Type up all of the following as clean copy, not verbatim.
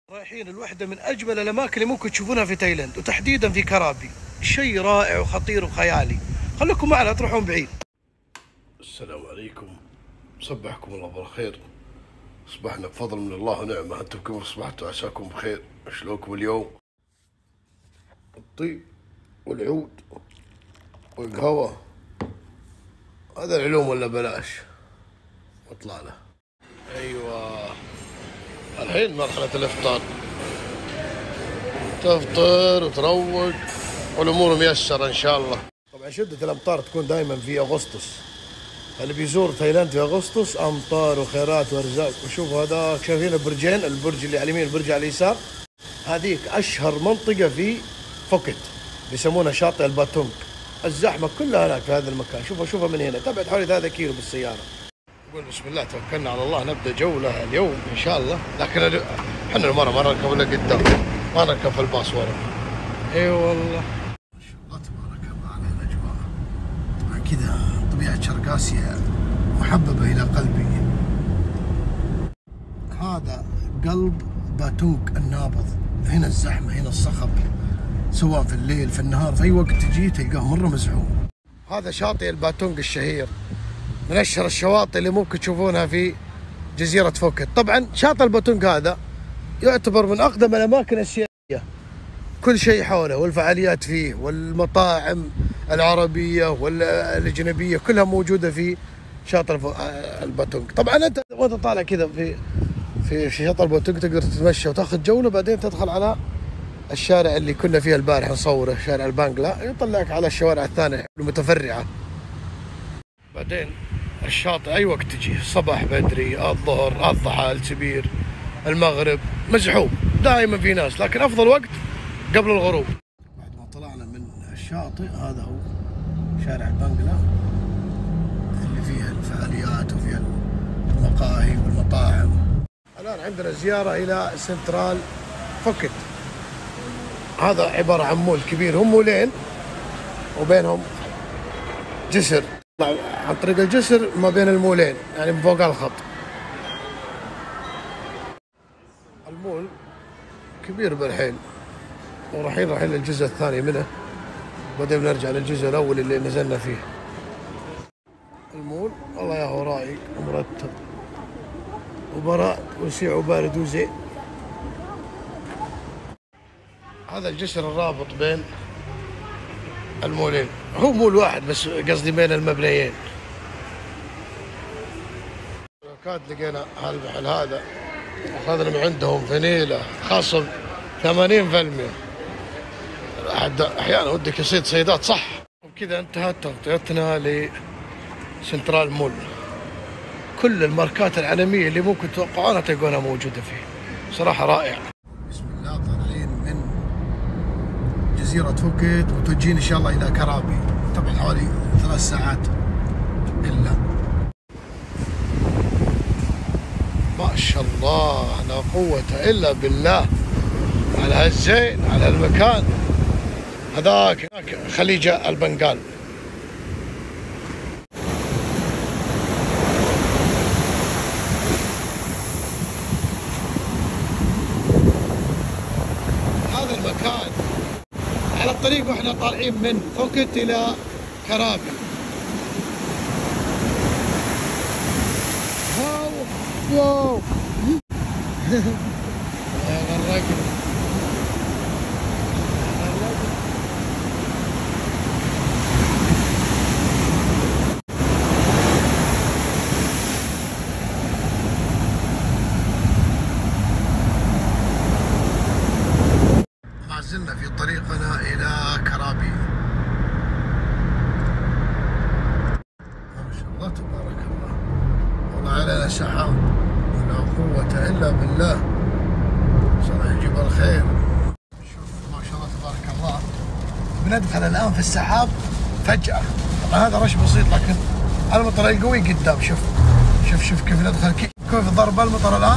رايحين الوحدة من أجمل الأماكن اللي ممكن تشوفونها في تايلاند، وتحديدا في كرابي. شيء رائع وخطير وخيالي. خليكم معنا، لا تروحون بعيد. السلام عليكم، صبحكم الله بالخير. صبحنا بفضل من الله ونعمة، أنتم كيف أصبحتوا؟ عساكم بخير. شلونكم اليوم؟ الطيب والعود والقهوة، هذا العلوم ولا بلاش؟ واطلع له. أيوة، الحين مرحلة الإفطار، تفطر وتروق والأمور ميسرة إن شاء الله. طبعا شدة الأمطار تكون دائما في أغسطس، اللي بيزور تايلاند في أغسطس أمطار وخيرات وأرزاق. وشوفوا هذا، شايفين البرجين؟ البرج اللي على اليمين، البرج على اليسار، هذيك أشهر منطقة في فوكت، بيسمونها شاطئ الباتونج. الزحمة كلها هناك في هذا المكان. شوفوا من هنا، تبعد حوالي 3 كيلو بالسيارة. نقول بسم الله، توكلنا على الله، نبدأ جولة اليوم إن شاء الله. لكن احنا المرة ما نركب إلا قدام، ما نركب في الباص ورا. اي والله ما شاء الله تبارك الله على الأجواء. طبعا كذا طبيعة شرق آسيا محببة إلى قلبي. هذا قلب باتونج النابض. هنا الزحمة، هنا الصخب، سواء في الليل في النهار، في أي وقت تجي تلقاه مرة مزحوم. هذا شاطئ الباتونج الشهير، من أشهر الشواطئ اللي ممكن تشوفونها في جزيرة فوكت. طبعا شاطئ الباتونج هذا يعتبر من أقدم الأماكن السياحية، كل شيء حوله والفعاليات فيه والمطاعم العربية والأجنبية كلها موجودة في شاطئ الباتونج. طبعا أنت وأنت طالع كذا في شاطئ الباتونج تقدر تتمشى وتاخذ جولة، بعدين تدخل على الشارع اللي كنا فيه البارح نصوره، شارع البانجلا، يطلعك على الشوارع الثانية المتفرعة. بعدين الشاطئ أي وقت تجي، الصباح بدري، الظهر، الضحى، السبير، المغرب، مزحوم دائما في ناس، لكن أفضل وقت قبل الغروب. بعد ما طلعنا من الشاطئ، هذا هو شارع البانجلا اللي فيه الفعاليات وفيه المقاهي والمطاعم. الآن عندنا زيارة إلى سنترال فوكت. هذا عبارة عن مول كبير، هم مولين وبينهم جسر، عن طريق الجسر ما بين المولين، يعني فوق الخط. المول كبير بالحيل، ورايحين للجزء الثاني منه، بعدين بنرجع للجزء الأول اللي نزلنا فيه. المول والله يا هو رايق ومرتب وبراء وسيع وبارد وزين. هذا الجسر الرابط بين المولين، هو مول واحد بس قصدي بين المبنيين. كاد لقينا هالمحل هذا، اخذنا من عندهم فانيلة خصم 80%. أحد أحيانا ودك يصيد صيدات صح. وبكذا انتهت تغطيتنا لسنترال مول. كل الماركات العالمية اللي ممكن تتوقعونها تلقونها موجودة فيه، صراحة رائع. بسم الله، طالعين من جزيرة فوكت وتوجهين إن شاء الله إلى كرابي، طبعا حوالي 3 ساعات إلا. ما شاء الله، لا قوة إلا بالله على هالزين، على المكان هذاك خليج البنغال. هذا المكان على الطريق واحنا طالعين من فوكت إلى كرابي. واو ما زلنا في طريقنا إلى كرابي. ما شاء الله تبارك الله، والله علينا سحاب ولا قوة إلا بالله، صراحة يجيب الخير. شوف ما شاء الله تبارك الله، بندخل الآن في السحاب فجأة. طبعا هذا رش بسيط، لكن المطر القوي قدام. شوف كيف ندخل، كيف ضرب المطر الآن.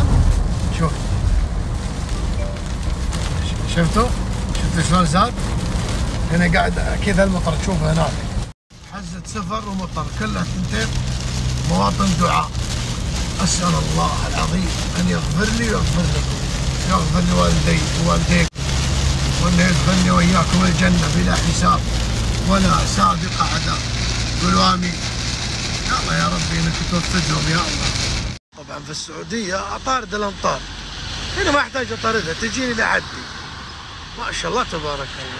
شفتوا شلون زاد؟ هنا قاعد أكيد المطر تشوفه هناك، حزة سفر ومطر، كلها ثنتين مواطن دعاء. أسأل الله العظيم أن يغفر لي ويغفر لكم. يغفر لوالدي ووالديكم، وانه يدخلني واياكم الجنه بلا حساب ولا سابق عذاب. قولوا امين. يا الله يا ربي انك توفقهم يا الله. طبعا في السعوديه اطارد الامطار، هنا ما احتاج اطاردها تجيني لحدي. ما شاء الله تبارك الله.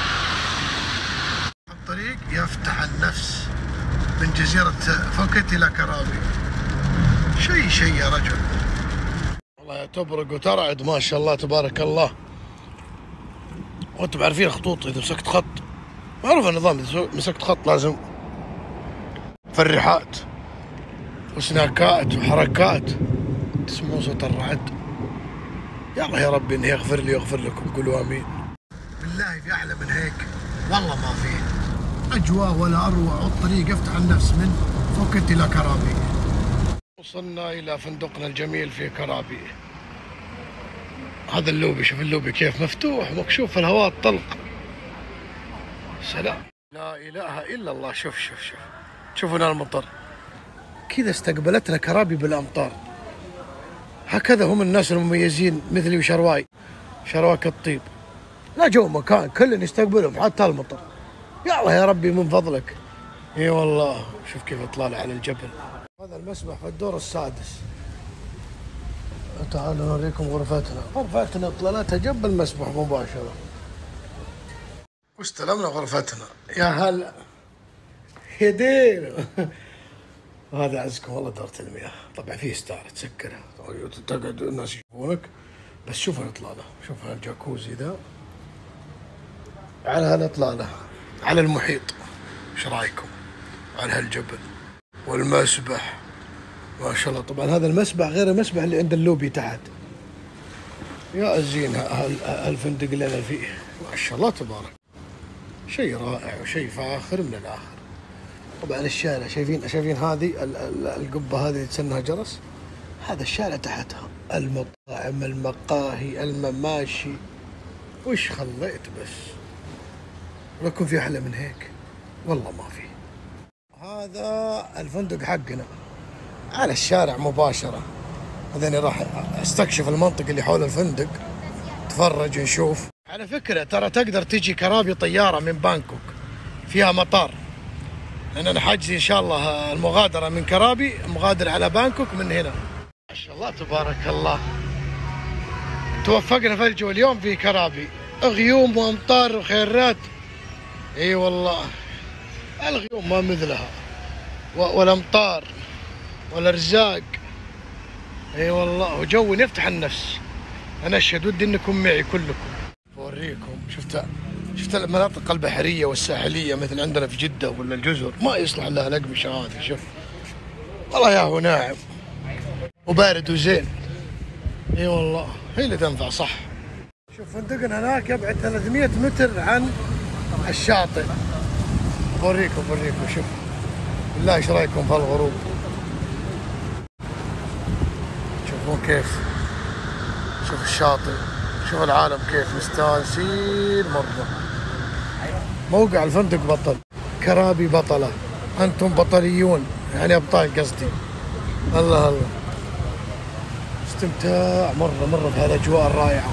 الطريق يفتح النفس من جزيره فوكت الى كرابي. شيء يا رجل والله، تبرق وترعد ما شاء الله تبارك الله. وانتم عارفين خطوط، اذا مسكت خط معروف النظام، اذا مسكت خط لازم فرحات وسناكات وحركات، تسمعون صوت الرعد. يا الله يا ربي انه يغفر لي ويغفر لكم. قولوا امين. بالله في احلى من هيك والله ما في اجواء ولا اروع، والطريق يفتح النفس من فوكت الى كرابي. وصلنا الى فندقنا الجميل في كرابي. هذا اللوبي، شوف اللوبي كيف مفتوح مكشوف في الهواء الطلق. سلام، لا اله الا الله. شوف شوفوا هنا المطر كذا استقبلتنا كرابي بالامطار. هكذا هم الناس المميزين مثلي وشرواي، شرواك الطيب. لا جو مكان كل يستقبلهم حتى المطر. يا الله يا ربي من فضلك. اي والله شوف كيف اطلع على الجبل. هذا المسبح في الدور السادس. تعالوا نوريكم غرفتنا طلعتها جنب المسبح مباشرة، واستلمنا غرفتنا. يا هلا يا دير. وهذا عزكم والله دورة المياه. طبعا فيه ستار تسكرها تقعد الناس يشوفونك، بس شوف الاطلالة، شوف الجاكوزي ذا على هالاطلالة على المحيط. ايش رايكم على هالجبل والمسبح ما شاء الله. طبعا هذا المسبح غير المسبح اللي عند اللوبي تحت. يا الزين هالفندق اللي انا فيه ما شاء الله تبارك، شيء رائع وشيء فاخر من الاخر. طبعا الشارع شايفين هذه القبه هذه تسنها جرس، هذا الشارع تحتها المطاعم المقاهي المماشي. وش خليت بس لكم في احلى من هيك والله ما في. هذا الفندق حقنا على الشارع مباشرة. هذاني راح استكشف المنطقة اللي حول الفندق، تفرج نشوف. على فكرة ترى تقدر تجي كرابي طيارة من بانكوك، فيها مطار، لأن أنا حاجزي إن شاء الله المغادرة من كرابي، مغادر على بانكوك من هنا. ما شاء الله تبارك الله. توفقنا فالجو اليوم في كرابي، غيوم وأمطار وخيرات. اي والله الغيوم ما مثلها، والأمطار والارزاق. اي والله وجو يفتح النفس. انا اشهد ودي انكم معي كلكم. بوريكم شفت المناطق البحريه والساحليه مثل عندنا في جده ولا الجزر، ما يصلح لها الاقمشه هذه. شوف والله يا هو ناعم وبارد وزين. اي والله هي اللي تنفع صح. شوف فندقنا هناك يبعد 300 متر عن الشاطئ. بوريكم شوف بالله ايش رايكم في الغروب؟ شوفون كيف، شوف الشاطئ، شوف العالم كيف مستانسين مرة. موقع الفندق بطل، كرابي بطلة، أنتم بطليون، يعني أبطال قصدي. الله استمتاع مرة بهالأجواء الرائعة.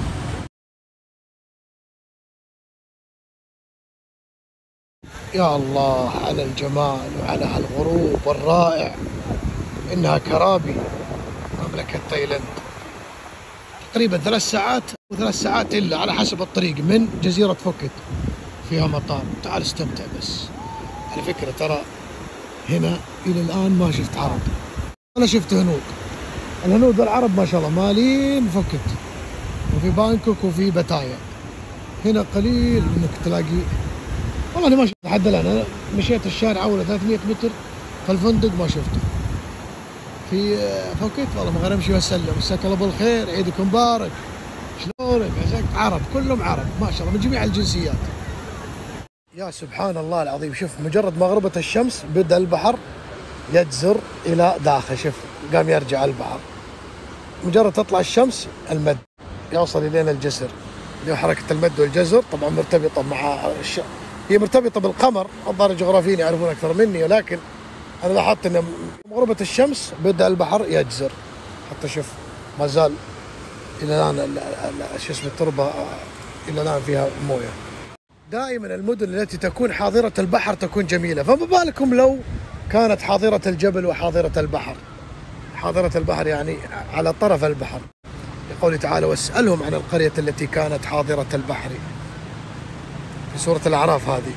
يا الله على الجمال وعلى هالغروب الرائع. إنها كرابي مملكة تايلاند، تقريبا 3 ساعات و3 ساعات إلا على حسب الطريق من جزيرة فوكت، فيها مطار. تعال استمتع بس. على فكرة ترى هنا إلى الآن ما شفت عرب، أنا شفت هنود. الهنود والعرب ما شاء الله مالين فوكت وفي بانكوك وفي باتايا. هنا قليل إنك تلاقي. والله أنا ما شفت لحد الآن. أنا مشيت الشارع أول 300 متر في الفندق ما شفته. في فوكت والله ما غير امشي واسلم، مساك الله بالخير، عيدكم مبارك، شلونك؟ عساك. عرب كلهم عرب ما شاء الله من جميع الجنسيات. يا سبحان الله العظيم. شوف مجرد ما غربت الشمس بدا البحر يجزر الى داخل. شوف قام يرجع البحر، مجرد تطلع الشمس المد يوصل الينا الجسر. اللي هو حركه المد والجزر طبعا مرتبطه مع هي مرتبطه بالقمر. الظاهر الجغرافيين يعرفون اكثر مني، ولكن أنا لاحظت أن غروبة الشمس بدأ البحر يجزر. حتى شوف ما زال الى الان شو اسمه التربه الى الان فيها مويه. دائما المدن التي تكون حاضره البحر تكون جميله، فما بالكم لو كانت حاضره الجبل وحاضره البحر. حاضره البحر يعني على طرف البحر، لقوله تعالى واسالهم عن القريه التي كانت حاضره البحر في سوره الاعراف هذه.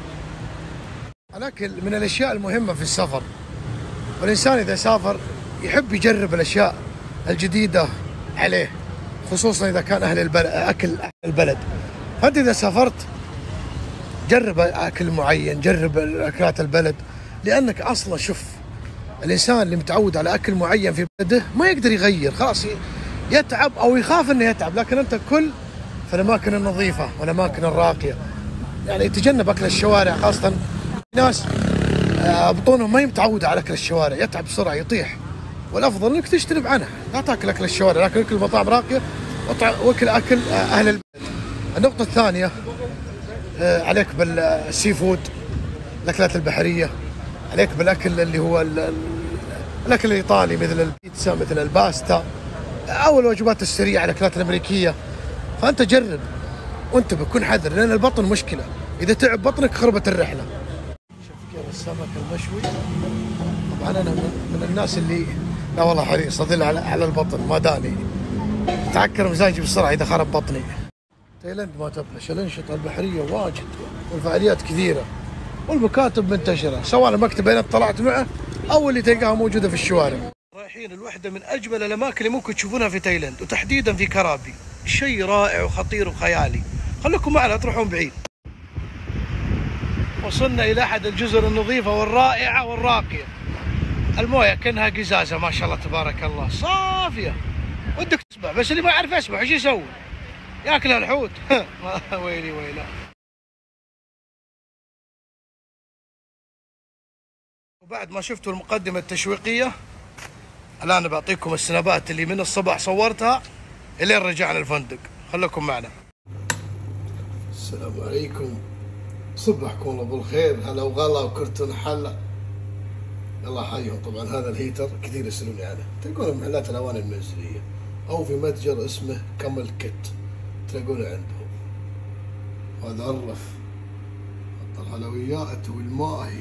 الاكل من الاشياء المهمه في السفر، والانسان اذا سافر يحب يجرب الاشياء الجديده عليه، خصوصا اذا كان اهل البلد اكل البلد. فانت اذا سافرت جرب اكل معين، جرب اكلات البلد، لانك اصلا شوف الانسان اللي متعود على اكل معين في بلده ما يقدر يغير، خلاص يتعب او يخاف انه يتعب. لكن انت كل في الاماكن النظيفه والاماكن الراقيه، يعني تجنب اكل الشوارع، خاصه ناس بطونهم ما هي متعوده على اكل الشوارع، يتعب بسرعه يطيح. والافضل انك تجتنب عنها، لا تاكل اكل الشوارع، لكن اكل مطاعم راقيه واكل اهل البلد. النقطه الثانيه عليك بالسي فود، الاكلات البحريه، عليك بالاكل اللي هو الاكل الايطالي مثل البيتزا، مثل الباستا، او الوجبات السريعه، الاكلات الامريكيه. فانت جرب وانتبه، كن حذر، لان البطن مشكله، اذا تعب بطنك خربت الرحله. شوف كيف السمك المشوي. طبعا انا من الناس اللي لا والله حريص اظل على البطن، ما داني تعكر مزاجي بسرعه اذا خرب بطني. تايلاند ما تبلش، الانشطه البحريه واجد والفعاليات كثيره والمكاتب منتشره، سواء المكتب اللي طلعت معه او اللي تلقاها موجوده في الشوارع. رايحين الوحده من اجمل الاماكن اللي ممكن تشوفونها في تايلاند، وتحديدا في كرابي. شيء رائع وخطير وخيالي، خليكم معنا لا تروحون بعيد. وصلنا الى احد الجزر النظيفه والرائعه والراقيه. المويه كانها قزازه ما شاء الله تبارك الله، صافيه ودك تسبح، بس اللي ما يعرف يسبح ايش يسوي؟ ياكل الحوت. ويلي ويله. وبعد ما شفتوا المقدمه التشويقيه، الان بعطيكم السنابات اللي من الصباح صورتها الين رجعنا الفندق. خليكم معنا. السلام عليكم، صبحكم الله بالخير، هلا وغلا وكرتون حلا. الله حيهم. طبعا هذا الهيتر كثير يسالوني عنه، تلقونه بمحلات الاواني المنزليه او في متجر اسمه كمل كت تلاقونه عندهم. هذا الرف حط الحلويات والماهي.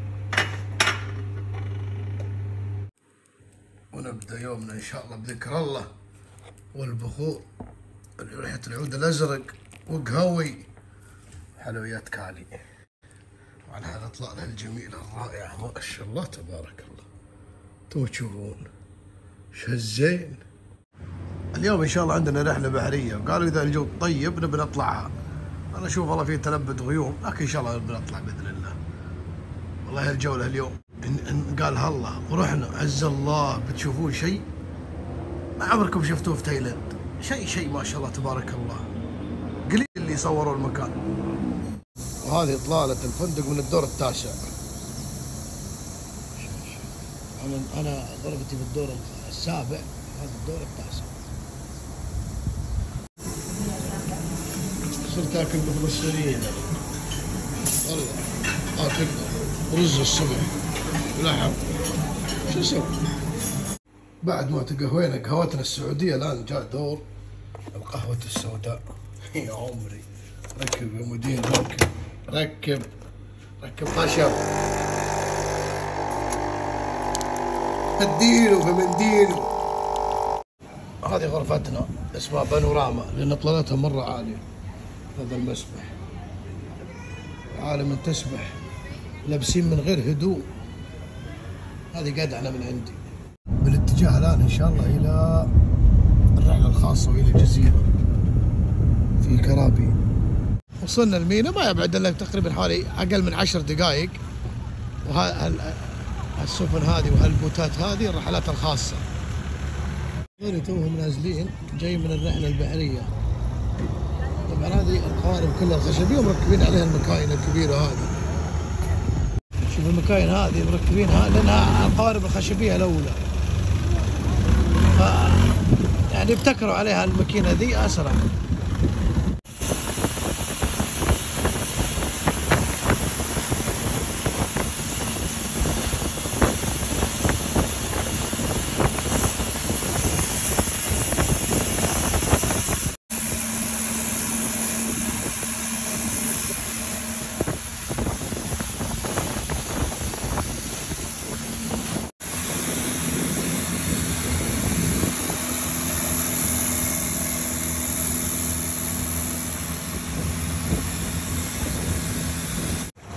ونبدا يومنا ان شاء الله بذكر الله والبخور، ريحه العود الازرق وقهوي حلويات كالي. وعلى هالاطلالة الجميله الرائعه ما شاء الله تبارك الله. انتم تشوفون ايش هالزين. اليوم ان شاء الله عندنا رحله بحريه، وقالوا اذا الجو طيب نبي نطلعها. انا اشوف والله في تلبد غيوم، لكن ان شاء الله بنطلع باذن الله. والله الجوله اليوم إن قال هالله ورحنا عز الله بتشوفون شيء ما عمركم شفتوه في تايلاند. شيء ما شاء الله تبارك الله، قليل اللي صوروا المكان. وهذه اطلاله الفندق من الدور التاسع. انا غرفتي بالدور السابع، هذا الدور التاسع. صرت اكل مثل السوريين والله، اكل رز الصبح ولحم، شو اسوي؟ بعد ما تقهوينا قهوتنا السعوديه، الان جاء دور القهوه السوداء. يا عمري ركب يا مدير، ركب خشب، اديله بمنديله. هذه غرفتنا اسمها بانوراما لان اطلالتها مره عاليه. هذا المسبح، عالم تسبح لابسين من غير هدوء. هذه قدعنا من عندي. بالاتجاه الان ان شاء الله الى الرحله الخاصه والى الجزيره في كرابي. وصلنا المينا، ما يبعد الا تقريبا حوالي اقل من 10 دقائق. السفن هذه وهالبوتات هذه الرحلات الخاصه. غير توهم نازلين جاي من الرحله البحريه. طبعا هذه القوارب كلها خشبيه ومركبين عليها المكاين الكبيره هذه. شوف المكاين هذه مركبينها لانها القوارب الخشبيه الاولى، يعني ابتكروا عليها الماكينه ذي اسرع.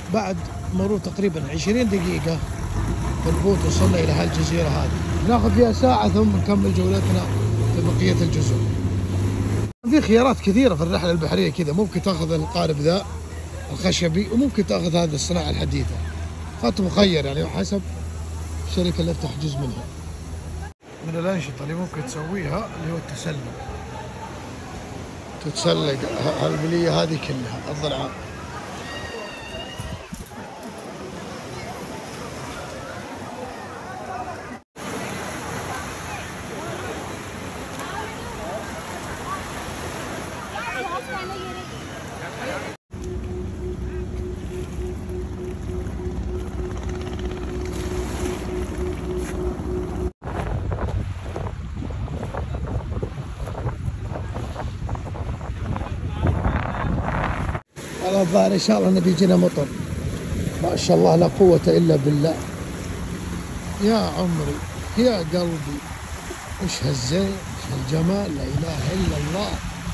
بعد مرور تقريبا 20 دقيقة بالبوت وصلنا إلى هالجزيرة هذه، ناخذ فيها ساعة ثم نكمل جولتنا في بقية الجزر. في خيارات كثيرة في الرحلة البحرية كذا، ممكن تاخذ القارب ذا الخشبي وممكن تاخذ هذه الصناعة الحديثة، فأنت مخير يعني حسب الشركة اللي تحجز منها. من الأنشطة اللي ممكن تسويها اللي هو التسلق، تتسلق هالبلية هذه كلها الضلعان. على الظاهر ان شاء الله انه بيجينا مطر، ما شاء الله لا قوة الا بالله. يا عمري يا قلبي، وش هالزين، وش هالجمال، لا اله الا الله.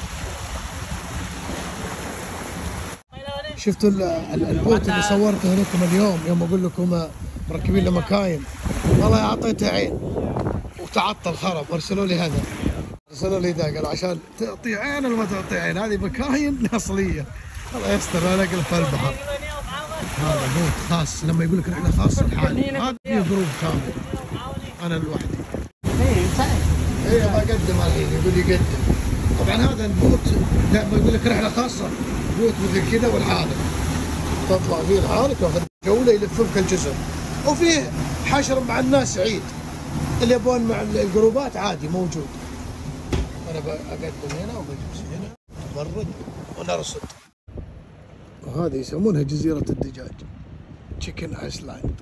شفتوا البوت اللي صورته لكم اليوم يوم اقول لكم مركبين له مكاين، والله اعطيته عين وتعطل خرب، ارسلوا لي هذا، ارسلوا لي ذا، قالوا عشان تعطي عين ولا ما تعطي عين، هذه مكاين اصليه. الله يستر انا اقلب في البحر. هذا بوت خاص، لما يقول لك رحله خاصه لحالي، هذا فيه جروب كامل، انا لوحدي. ايه بقدم الحين، يقول يقدم. طبعا هذا البوت لما يقول لك رحله خاصه، بوت مثل كذا والحالك، تطلع فيه لحالك واخذ جوله يلففك الجزر، وفيه حشر مع الناس عيد، اللي يبون مع الجروبات عادي موجود. انا بقدم هنا وبجلس هنا نبرد ونرصد. وهذه يسمونها جزيرة الدجاج، تشيكن ايسلاند.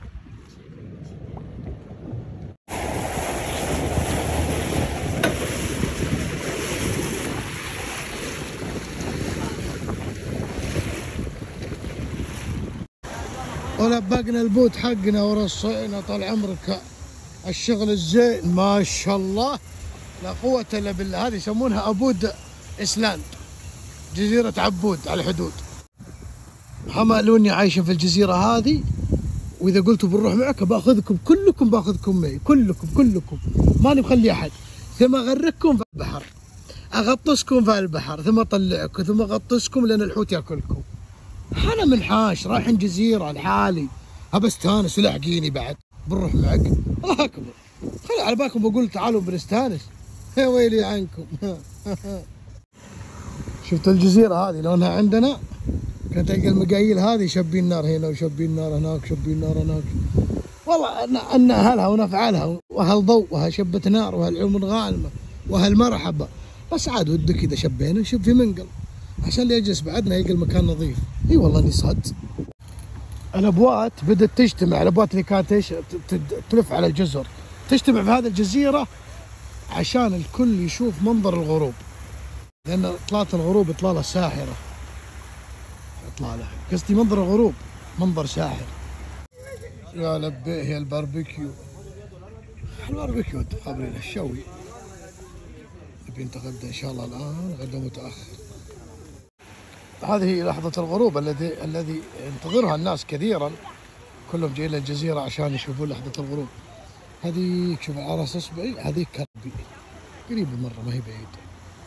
ولبقنا البوت حقنا ورصينا، طال عمرك الشغل الزين ما شاء الله لا قوة الا بالله. هذه يسمونها عبود ايسلاند، جزيرة عبود على الحدود. حمالوني عايشة في الجزيرة هذه، واذا قلتوا بنروح معك باخذكم كلكم، باخذكم معي كلكم، ماني مخلي احد، ثم اغرقكم في البحر، اغطسكم في البحر، ثم اطلعكم، ثم اغطسكم لان الحوت ياكلكم. انا منحاش رايحين جزيرة لحالي، ابى استانس ولاحقيني بعد، بنروح معك. الله اكبر، خلي على بالكم بقول تعالوا بنستانس، يا ويلي عنكم. شفت الجزيرة هذه لونها عندنا، كانت تلقى المقاييل هذه شابين نار هنا وشابين نار هناك وشابين نار هناك. والله ان اهلها ونفعلها واهل ضوءها شبة نار وهالعيون غانمة وهالمرحبة، بس عاد ودك اذا شبينا نشوف في منقل عشان اللي يجلس بعدنا يلقى المكان نظيف. اي والله اني صد. الابوات بدات تجتمع، الابوات اللي كانت تلف على الجزر تجتمع في هذه الجزيرة عشان الكل يشوف منظر الغروب، لان طلعت الغروب اطلاله ساحرة، اطلاله قصدي منظر الغروب منظر ساحر. يا لبيه يا الباربيكيو، الباربيكيو قبل الشوي نبي نتغدى ان شاء الله الان، غدا متاخر. هذه هي لحظة الغروب الذي ينتظرها الناس كثيرا، كلهم جايين للجزيرة عشان يشوفون لحظة الغروب. هذه شوف على راس اصبعي، هذه كربي قريبة مرة ما هي بعيدة.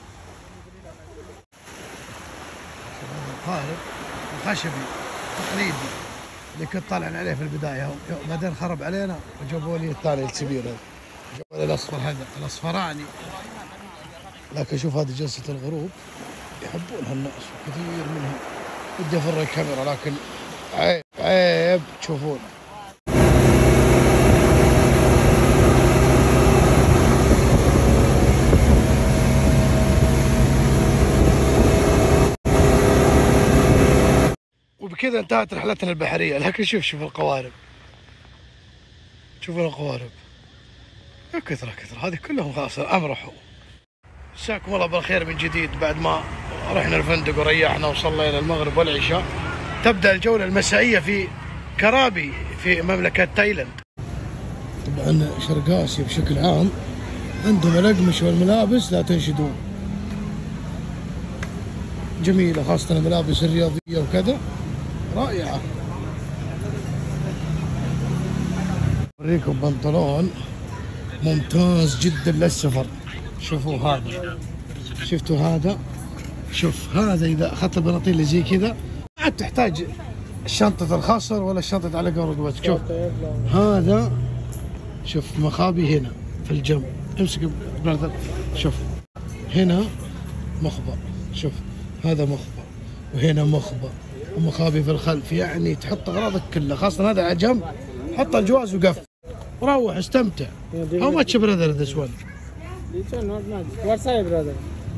القارب الخشبي تقليدي اللي كنت طالع عليه في البداية، بعدين خرب علينا وجابوا لي الثاني الكبير هذا، جابوا لي الاصفر هذا الاصفراني. لكن شوف هذه جلسة الغروب يحبونها الناس كثير منهم. بدي افر الكاميرا لكن عيب تشوفون. وبكذا انتهت رحلتنا البحرية. لكن شوف القوارب، شوفوا القوارب كثرة هذه كلهم خلاص امرحوا. مساكم الله بالخير من جديد. بعد ما رحنا الفندق وريحنا وصلينا الى المغرب والعشاء، تبدأ الجولة المسائية في كرابي في مملكة تايلاند. طبعا شرق آسيا بشكل عام عندهم الأقمشة والملابس لا تنشدون، جميلة خاصة الملابس الرياضية وكذا، رائعة. أوريكم بنطلون ممتاز جدا للسفر. شوفوا هذا، شفتوا هذا؟ شوف هذا إذا أخذت البناطيل اللي زي كذا ما عاد تحتاج شنطة الخصر ولا شنطة على رقبتك. شوف هذا، شوف مخابي هنا في الجنب، امسك برادر، شوف هنا مخبأ، شوف هذا مخبأ وهنا مخبأ ومخابي في الخلف، يعني تحط أغراضك كلها، خاصة هذا على جنب، حط الجواز وقفل وروح استمتع. How much brother this one? What size brother?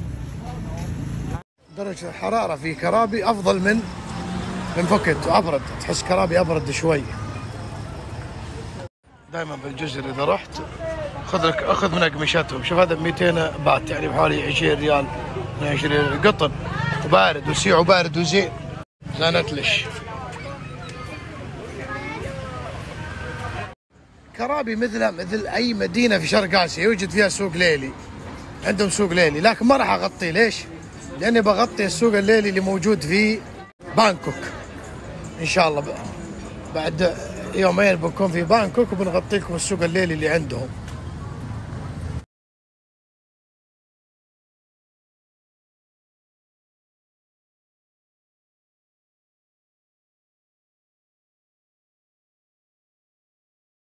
درجة الحرارة في كرابي أفضل من فكت وأبرد، تحس كرابي أبرد شوي. دائما بالجزر إذا رحت أخذ من أقمشتهم. شوف هذا ب 200 بات، يعني بحوالي 20 ريال، 20 قطن، وبارد وسيع وبارد وزين. زانت لش كرابي مثل أي مدينة في شرق آسيا يوجد فيها سوق ليلي، عندهم سوق ليلي، لكن ما راح أغطيه. ليش؟ لأني بغطي السوق الليلي اللي موجود في بانكوك إن شاء الله. بعد يومين بنكون في بانكوك وبنغطي لكم السوق الليلي اللي عندهم.